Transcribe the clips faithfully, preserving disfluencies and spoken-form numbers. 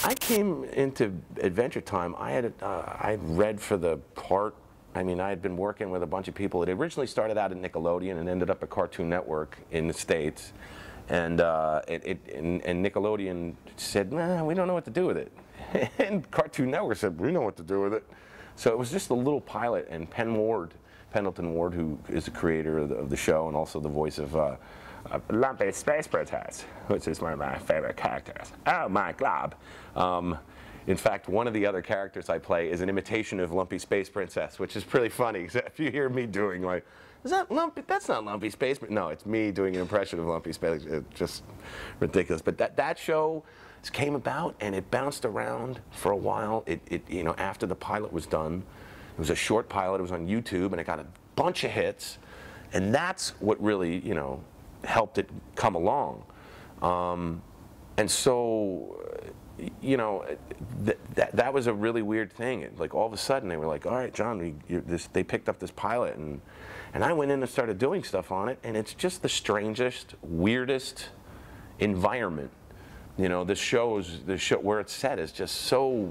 I came into Adventure Time, I had uh, I had read for the part. I mean, I had been working with a bunch of people. It originally started out at Nickelodeon and ended up at Cartoon Network in the States. And, uh, it, it, and, and Nickelodeon said, nah, we don't know what to do with it. And Cartoon Network said, we know what to do with it. So it was just a little pilot, and Penn Ward, Pendleton Ward, who is the creator of the, of the show and also the voice of uh, uh, Lumpy Space Princess, which is one of my favorite characters. Oh my glob. Um, in fact, one of the other characters I play is an imitation of Lumpy Space Princess, which is pretty funny. If you hear me doing like, is that Lumpy? That's not Lumpy Space Princess. No, it's me doing an impression of Lumpy Space. It's just ridiculous. But that, that show came about, and it bounced around for a while. It, it, you know, after the pilot was done, it was a short pilot. It was on YouTube, and it got a bunch of hits, and that's what really, you know, helped it come along. Um, and so, you know, th that that was a really weird thing. Like all of a sudden, they were like, "All right, John, we, you, this, they picked up this pilot," and and I went in and started doing stuff on it, and it's just the strangest, weirdest environment. You know, the shows, the show where it's set is just so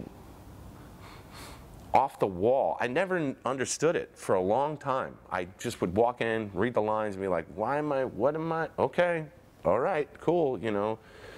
off the wall. I never understood it for a long time. I just would walk in, read the lines, and be like, "Why am I? What am I? Okay, all right, cool," you know,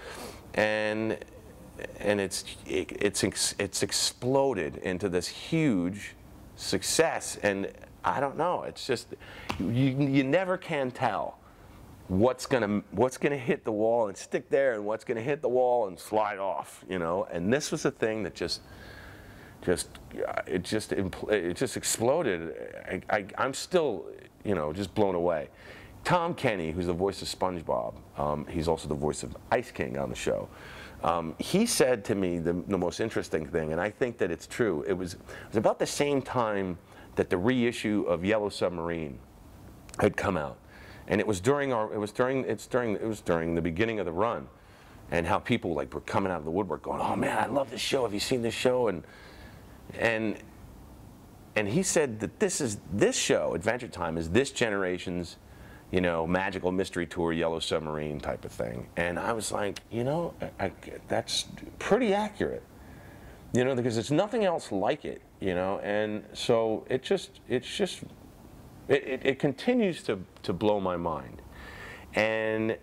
and and it's it, it's it's exploded into this huge success, and I don't know. It's just you you never can tell what's gonna what's gonna hit the wall and stick there, and what's gonna hit the wall and slide off, you know. And this was a thing that just just it just it just exploded. I, I, I'm still, you know, just blown away. Tom Kenny, who's the voice of SpongeBob, um, he's also the voice of Ice King on the show. Um, he said to me the, the most interesting thing, and I think that it's true. It was, it was about the same time that the reissue of Yellow Submarine had come out, and it was during our, it was during, it's during, it was during the beginning of the run, and how people like were coming out of the woodwork going, "Oh man, I love this show. Have you seen this show?" And and and he said that this is this show, Adventure Time, is this generation's, you know, magical mystery tour, Yellow Submarine type of thing. And I was like, you know, I, I, that's pretty accurate, you know, because there's nothing else like it, you know. And so it just, it's just, it, it, it continues to, to blow my mind. And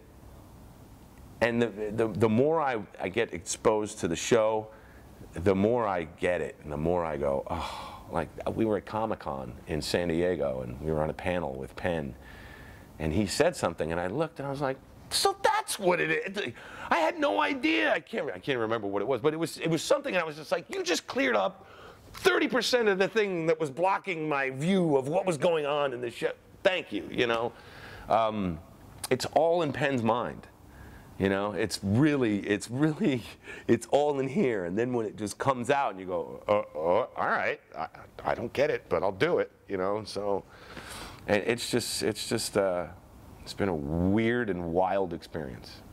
and the, the, the more I, I get exposed to the show, the more I get it, and the more I go, oh, like we were at Comic-Con in San Diego, and we were on a panel with Penn. And he said something, and I looked, and I was like, "So that's what it is." I had no idea. I can't. I can't remember what it was, but it was. It was something. I was just like, "You just cleared up thirty percent of the thing that was blocking my view of what was going on in the show. Thank you." You know, um, it's all in Penn's mind. You know, it's really, it's really, it's all in here. And then when it just comes out, and you go, "Oh, oh all right, I, I don't get it, but I'll do it." You know, so. And it's just, it's just, uh, it's been a weird and wild experience.